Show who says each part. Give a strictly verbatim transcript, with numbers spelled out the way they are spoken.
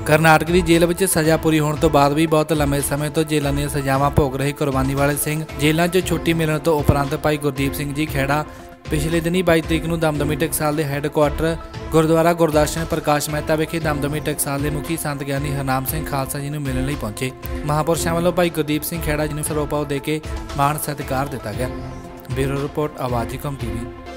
Speaker 1: ਕਰਨਾਟਕ ਦੀ ਜੇਲ੍ਹ ਵਿੱਚ ਸਜ਼ਾ ਪੂਰੀ ਹੋਣ ਤੋਂ ਬਾਅਦ ਵੀ ਬਹੁਤ ਲੰਮੇ ਸਮੇਂ ਤੋਂ ਜੇਲ੍ਹਾਂ ਦੀਆਂ ਸਜ਼ਾਵਾਂ ਭੋਗ ਰਹੇ ਕੁਰਬਾਨੀ ਵਾਲੇ ਸਿੰਘ ਜੇਲ੍ਹਾਂ 'ਚ ਛੁੱਟੀ ਮਿਲਣ ਤੋਂ ਉਪਰੰਤ ਭਾਈ ਗੁਰਦੀਪ ਸਿੰਘ ਜੀ ਖਹਿੜਾ ਪਿਛਲੇ ਦਿਨੀ ਬਾਈ ਤਰੀਕ ਨੂੰ ਦਮਦਮੀ ਟਕਸਾਲ ਦੇ ਹੈੱਡਕੁਆਟਰ ਗੁਰਦੁਆਰਾ ਗੁਰਦਰਸ਼ਨ ਪ੍ਰਕਾਸ਼ ਮਹਿਤਾ ਵਿਖੇ ਦਮਦਮੀ ਟਕਸਾਲ ਦੇ ਮੁਖੀ ਸੰਤ ਗਿਆਨੀ ਹਰਨਾਮ ਸਿੰਘ ਖਾਲਸਾ ਜੀ ਨੂੰ ਮਿਲਣ ਲਈ ਪਹੁੰਚੇ। ਮਹਾਂਪੁਰਸ਼ਾਂ ਵੱਲੋਂ ਭਾਈ ਗੁਰਦੀਪ ਸਿੰਘ ਖਹਿੜਾ ਜੀ ਨੂੰ ਸਰੋਪਾਓ ਦੇ ਕੇ ਮਾਣ ਸਤਿਕਾਰ ਦਿੱਤਾ ਗਿਆ। ਬਿਊਰੋ ਰਿਪੋਰਟ ਆਵਾਜ਼ ਏਕਮ ਟੀਵੀ।